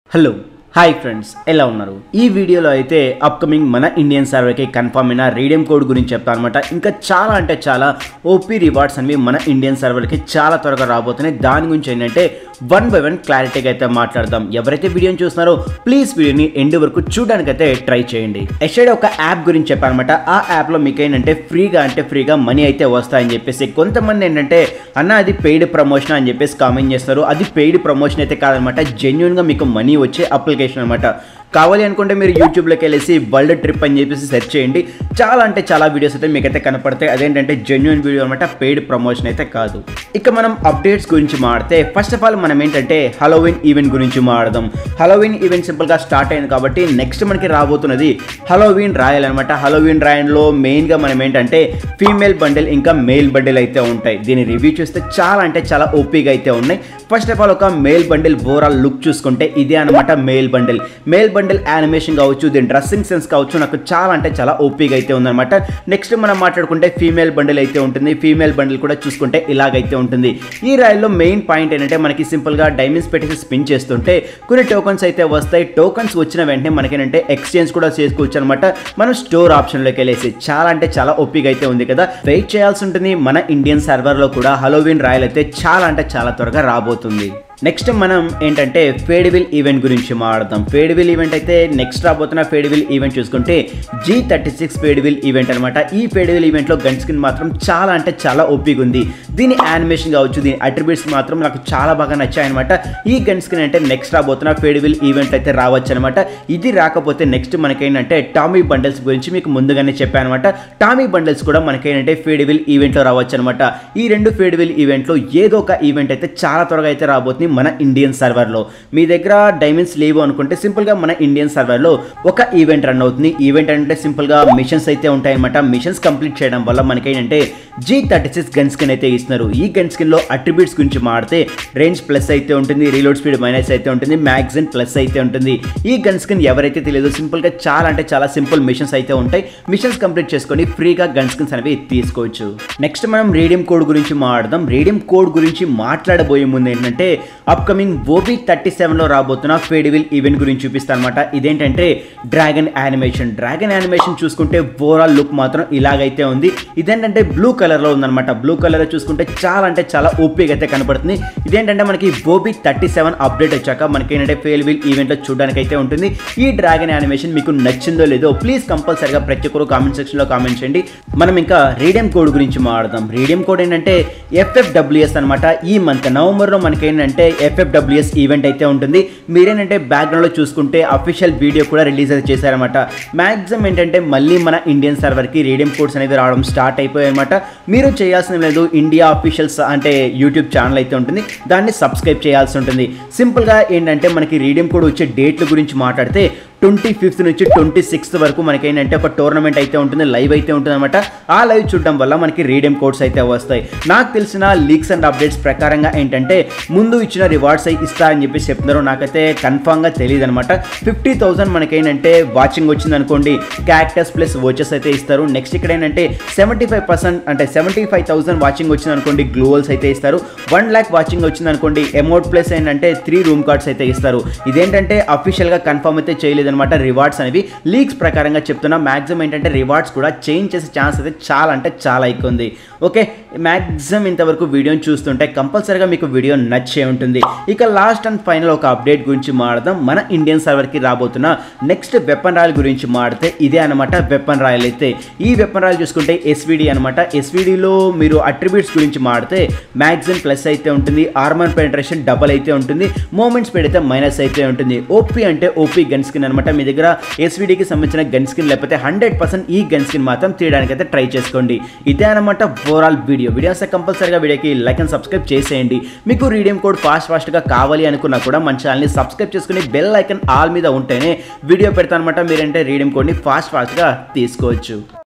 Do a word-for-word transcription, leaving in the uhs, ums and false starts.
Hello hi friends ఎలా ఉన్నారు ఈ వీడియోలో అయితే అప్కమింగ్ మన ఇండియన్ సర్వర్కి కన్ఫర్మ్ అయిన రీడీమ్ కోడ్ గురించి చెప్తాను అనమాట ఇంకా చాలా అంటే చాలా ఓపీ రివార్డ్స్ అనేవి మన ఇండియన్ సర్వర్కి చాలా త్వరగా రాబోతున్నాయి దాని గురించి ఏంటంటే వన్ బై వన్ క్లారిటీగా అయితే మాట్లాడదాం ఎవరైతే వీడియోని చూస్తున్నారో ప్లీజ్ వీడియోని ఎండ్ వరకు చూడడానికి అయితే ట్రై చేయండి ఎస్టర్డే ఒక యాప్ గురించి చెప్పానమాట ఆ యాప్లో మీకు ఏంటంటే ఫ్రీగా అంటే ఫ్రీగా మనీ అయితే వస్తాయని చెప్పేసి కొంతమంది ఏంటంటే అన్న అది పెయిడ్ ప్రమోషన్ అని చెప్పేసి కామెంట్ చేస్తారు అది పెయిడ్ ప్రమోషన్ అయితే కాదనమాట జెన్యున్గా మీకు మనీ వచ్చే అప్లికేషన్ అనమాట కావాలి అనుకుంటే మీరు యూట్యూబ్లోకి వెళ్ళేసి వరల్డ్ ట్రిప్ అని చెప్పేసి సెర్చ్ చేయండి చాలా అంటే చాలా వీడియోస్ అయితే మీకైతే కనపడతాయి అదేంటంటే జెన్యున్ వీడియో అనమాట పెయిడ్ ప్రమోషన్ అయితే కాదు ఇక మనం అప్డేట్స్ గురించి మాడితే ఫస్ట్ ఆఫ్ ఆల్ మనం ఏంటంటే హలోవిన్ ఈవెంట్ గురించి మాడదాం హలోవిన్ ఈవెంట్ సింపుల్గా స్టార్ట్ అయింది కాబట్టి నెక్స్ట్ మనకి రాబోతున్నది హలోవిన్ రాయల్ అనమాట హలోవిన్ రాయల్లో మెయిన్గా మనం ఏంటంటే ఫీమేల్ బండిల్ ఇంకా మేల్ బండిల్ అయితే ఉంటాయి దీని రివ్యూ చూస్తే చాలా అంటే చాలా ఓపీగా అయితే ఉన్నాయి ఫస్ట్ ఆఫ్ ఆల్ ఒక మేల్ బండిల్ ఓవరాల్ లుక్ చూసుకుంటే ఇదే అనమాట male bundle male bundle animation కావచ్చు దీని డ్రెస్సింగ్ సెన్స్ కావచ్చు నాకు చాలా అంటే చాలా ఓపీగా అయితే ఉందన్నమాట నెక్స్ట్ మనం మాట్లాడుకుంటే ఫీమేల్ బండిల్ అయితే ఉంటుంది ఫీమేల్ బండిల్ కూడా చూసుకుంటే ఇలాగైతే ఉంటుంది ఈ రాయల్లో మెయిన్ పాయింట్ ఏంటంటే మనకి సింపుల్గా డైమండ్స్ పెట్టేసి స్పిన్ చేస్తుంటే కొన్ని టోకన్స్ అయితే వస్తాయి టోకన్స్ వచ్చిన వెంటనే మనకేంటంటే ఎక్స్చేంజ్ కూడా చేసుకోవచ్చు అనమాట మనం స్టోర్ ఆప్షన్లోకి వెళ్ళేసి చాలా అంటే చాలా ఓపీగా అయితే ఉంది కదా వెయిట్ చేయాల్సి ఉంటుంది మన ఇండియన్ సర్వర్లో కూడా హలోవిన్ రాయల్ అయితే చాలా అంటే చాలా త్వరగా రాబోతుంది నెక్స్ట్ మనం ఏంటంటే ఫేడ్విల్ ఈవెంట్ గురించి మాట్లాడదాం ఫేడ్విల్ ఈవెంట్ అయితే నెక్స్ట్ రాబోతున్న ఫేడ్విల్ ఈవెంట్ చూసుకుంటే G thirty six faded wheel event అనమాట ఈ ఫేడ్విల్ ఈవెంట్లో గన్ స్కిన్ మాత్రం చాలా అంటే చాలా ఓపీగా ఉంది దీని యానిమేషన్ కావచ్చు దీని అట్రిబ్యూట్స్ మాత్రం నాకు చాలా బాగా నచ్చాయన్నమాట ఈ గన్ స్కిన్ అంటే నెక్స్ట్ రాబోతున్న ఫేడ్విల్ ఈవెంట్ అయితే రావచ్చు అనమాట ఇది రాకపోతే నెక్స్ట్ మనకేంటంటే టామీ బండిల్స్ గురించి మీకు ముందుగానే చెప్పాను అనమాట టామీ బండిల్స్ కూడా మనకేంటంటే ఫేడ్విల్ ఈవెంట్లో రావచ్చు అనమాట ఈ రెండు ఫేడ్విల్ ఈవెంట్లో ఏదో ఒక ఈవెంట్ అయితే చాలా త్వరగా అయితే రాబోతుంది మన ఇండియన్ సర్వర్లో మీ దగ్గర డైమండ్స్ లేవు అనుకుంటే సింపుల్గా మన ఇండియన్ సర్వర్లో ఒక ఈవెంట్ రన్ అవుతుంది ఈవెంట్ అంటే సింపుల్గా మిషన్స్ అయితే ఉంటాయన్నమాట మిషన్స్ కంప్లీట్ చేయడం వల్ల మనకేంటంటే G thirty six gun skin అయితే ఇస్తున్నారు ఈ గన్ స్కిన్లో అట్రిబ్యూట్స్ గురించి మాడితే రేంజ్ ప్లస్ అయితే ఉంటుంది రీలోడ్ స్పీడ్ మైనస్ అయితే ఉంటుంది మ్యాగజిన్ ప్లస్ అయితే ఉంటుంది ఈ గన్ స్కిన్ ఎవరైతే తెలియదు సింపుల్గా చాలా అంటే చాలా సింపుల్ మిషన్స్ అయితే ఉంటాయి మిషన్స్ కంప్లీట్ చేసుకొని ఫ్రీగా గన్ స్కిన్స్ అనేవి తీసుకోవచ్చు నెక్స్ట్ మనం రీడీమ్ కోడ్ గురించి మాట్లాడదాం రీడీమ్ కోడ్ గురించి మాట్లాడబోయే ముందు ఏంటంటే అప్కమింగ్ ఓబీ థర్టీ సెవెన్లో రాబోతున్న ఫేడ్విల్ ఈవెంట్ గురించి చూపిస్తాను అనమాట ఇదేంటంటే డ్రాగన్ యానిమేషన్ డ్రాగన్ యానిమేషన్ చూసుకుంటే ఓవరాల్ లుక్ మాత్రం ఇలాగైతే ఉంది ఇదేంటంటే బ్లూ కలర్లో ఉందన్నమాట బ్లూ కలర్ చూసుకుంటే చాలా అంటే చాలా ఓపీగా అయితే కనపడుతుంది ఇదేంటంటే మనకి ఓబీ థర్టీ సెవెన్ అప్డేట్ వచ్చాక మనకి ఏంటంటే ఫేడ్విల్ ఈవెంట్లో చూడడానికి అయితే ఉంటుంది ఈ డ్రాగన్ యానిమేషన్ మీకు నచ్చిందో లేదో ప్లీజ్ కంపల్సరీగా ప్రతి ఒక్కరు కామెంట్ సెక్షన్లో కామెంట్ చేయండి మనం ఇంకా రీడీమ్ కోడ్ గురించి మాట్లాడదాం రీడీమ్ కోడ్ ఏంటంటే ఎఫ్ఎఫ్డబ్ల్యూఎస్ అనమాట ఈ మంత్ నవంబర్లో మనకి ఏంటంటే ఎఫ్ఎఫ్డబ్ల్యూఎస్ ఈవెంట్ అయితే ఉంటుంది మీరేంటంటే బ్యాక్గ్రౌండ్లో చూసుకుంటే అఫీషియల్ వీడియో కూడా రిలీజ్ అయితే చేశారనమాట మ్యాక్సిమం ఏంటంటే మళ్ళీ మన ఇండియన్ సర్వర్కి రీడీమ్ కోడ్స్ అనేవి రావడం స్టార్ట్ అయిపోయాయి అనమాట మీరు చేయాల్సిన లేదు ఇండియా అఫీషియల్స్ అంటే యూట్యూబ్ ఛానల్ అయితే ఉంటుంది దాన్ని సబ్స్క్రైబ్ చేయాల్సి ఉంటుంది సింపుల్గా ఏంటంటే మనకి రీడీమ్ కోడ్ వచ్చే డేట్ల గురించి మాట్లాడితే ట్వంటీ ఫిఫ్త్ నుంచి ట్వంటీ సిక్స్త్ వరకు మనకి ఏంటంటే ఒక టోర్నమెంట్ అయితే ఉంటుంది లైవ్ అయితే ఉంటుంది అనమాట ఆ లైవ్ చూడడం వల్ల మనకి రీడీమ్ కోడ్స్ అయితే వస్తాయి నాకు తెలిసిన లీక్స్ అండ్ అప్డేట్స్ ప్రకారంగా ఏంటంటే ముందు ఇచ్చిన రివార్డ్స్ అయితే ఇస్తారని చెప్పేసి చెప్తున్నారు నాకైతే కన్ఫామ్గా తెలియదు అనమాట ఫిఫ్టీ థౌసండ్ మనకి ఏంటంటే వాచింగ్ వచ్చింది అనుకోండి క్యాక్టస్ ప్లస్ వాచెస్ అయితే ఇస్తారు నెక్స్ట్ ఇక్కడ ఏంటంటే సెవెంటీ ఫైవ్ పర్సెంట్ అంటే సెవెంటీ ఫైవ్ థౌసండ్ వాచింగ్ వచ్చింది అనుకోండి గ్లోవల్స్ అయితే ఇస్తారు వన్ ల్యాక్ వాచింగ్ వచ్చింది అనుకోండి అమౌంట్ ప్లస్ ఏంటంటే త్రీ రూమ్ కార్డ్స్ అయితే ఇస్తారు ఇదేంటంటే అఫీషియల్గా కన్ఫర్మ్ అయితే చేయలేదు అనమాట రివార్డ్స్ అనేవి లీక్స్ ప్రకారంగా చెప్తున్నా మ్యాక్సిమం ఏంటంటే రివార్డ్స్ కూడా చేంజ్ చేసే ఛాన్స్ అయితే చాలా అంటే చాలా ఎక్కువ ఉంది ఓకే మ్యాక్సిమం ఇంతవరకు వీడియోని చూస్తుంటే కంపల్సరీగా మీకు వీడియో నచ్చే ఉంటుంది ఇక లాస్ట్ అండ్ ఫైనల్ ఒక అప్డేట్ గురించి మాట్లాడదాం మన ఇండియన్ సర్వర్కి రాబోతున్న నెక్స్ట్ వెపన్ రాయల్ గురించి మాడితే ఇదే అనమాట వెపన్ రాయల్ అయితే ఈ వెపన్ రాయల్ చూసుకుంటే ఎస్విడి అనమాట ఎస్విడిలో మీరు అట్రిబ్యూట్స్ గురించి మాడితే మ్యాక్సిమం ప్లస్ అయితే ఉంటుంది ఆర్మర్ పెనిట్రేషన్ డబల్ అయితే ఉంటుంది మూమెంట్స్ స్పీడ్ అయితే మైనస్ అయితే ఉంటుంది ఓపీ అంటే ఓపీ గన్ స్కిన్ అనమాట మీ దగ్గర ఎస్విడికి సంబంధించిన గన్ స్కిన్ లేకపోతే హండ్రెడ్ పర్సెంట్ ఈ గన్ స్కిన్ మాత్రం తీయడానికి అయితే ట్రై చేసుకోండి ఇదే అనమాట ఓవరాల్ వీడియో వీడియో వస్తే కంపల్సరీగా వీడియోకి లైక్ అండ్ సబ్స్క్రైబ్ చేసేయండి మీకు రీడీమ్ కోడ్ ఫాస్ట్ ఫాస్ట్గా కావాలి అనుకున్నా కూడా మన ఛానల్ని సబ్స్క్రైబ్ చేసుకుని బెల్ ఐకాన్ ఆల్ మీద ఉంటేనే వీడియో పెడతాను అనమాట మీరంటే రీడీమ్ కోడ్ని ఫాస్ట్ ఫాస్ట్గా తీసుకోవచ్చు.